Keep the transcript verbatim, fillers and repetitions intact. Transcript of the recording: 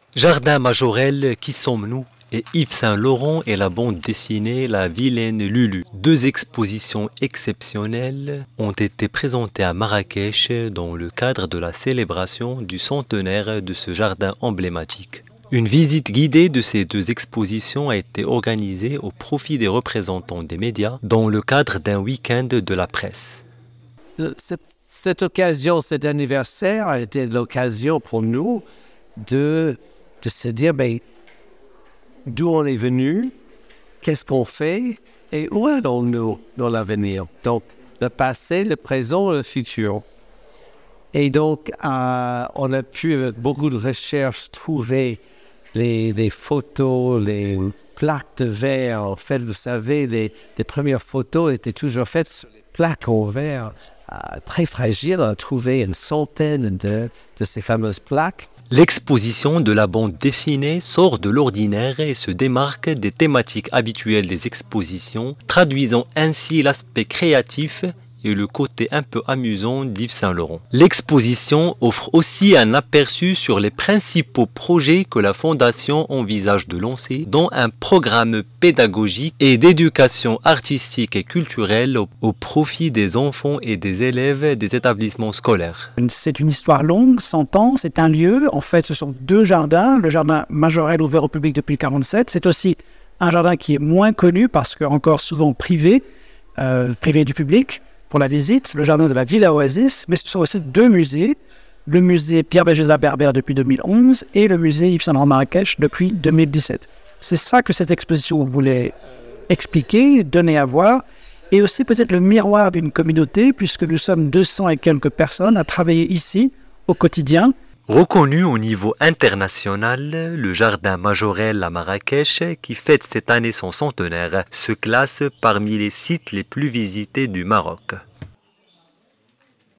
Jardin Majorelle, Qui sommes-nous? Et Yves Saint-Laurent et la bande dessinée La Vilaine Lulu. Deux expositions exceptionnelles ont été présentées à Marrakech dans le cadre de la célébration du centenaire de ce jardin emblématique. Une visite guidée de ces deux expositions a été organisée au profit des représentants des médias dans le cadre d'un week-end de la presse. Cette, cette occasion, cet anniversaire a été l'occasion pour nous de, de se dire ben, d'où on est venu, qu'est-ce qu'on fait et où allons-nous dans l'avenir. Donc, le passé, le présent, le futur. Et donc, euh, on a pu, avec beaucoup de recherches, trouver les, les photos, les plaques de verre. En fait, vous savez, les, les premières photos étaient toujours faites sur les plaques en verre, euh, très fragiles. On a trouvé une centaine de, de ces fameuses plaques. L'exposition de la bande dessinée sort de l'ordinaire et se démarque des thématiques habituelles des expositions, traduisant ainsi l'aspect créatif et le côté un peu amusant d'Yves Saint-Laurent. L'exposition offre aussi un aperçu sur les principaux projets que la Fondation envisage de lancer, dont un programme pédagogique et d'éducation artistique et culturelle au, au profit des enfants et des élèves des établissements scolaires. C'est une histoire longue, cent ans, c'est un lieu. En fait, ce sont deux jardins. Le jardin Majorelle ouvert au public depuis mille neuf cent quarante-sept. C'est aussi un jardin qui est moins connu parce que encore souvent privé, euh, privé du public, pour la visite, le jardin de la Villa Oasis, mais ce sont aussi deux musées, le musée Pierre Béjézat Berbère depuis deux mille onze et le musée Yves Saint-Laurent Marrakech depuis deux mille dix-sept. C'est ça que cette exposition voulait expliquer, donner à voir, et aussi peut-être le miroir d'une communauté, puisque nous sommes deux cents et quelques personnes à travailler ici au quotidien. Reconnu au niveau international, le jardin Majorelle à Marrakech, qui fête cette année son centenaire, se classe parmi les sites les plus visités du Maroc.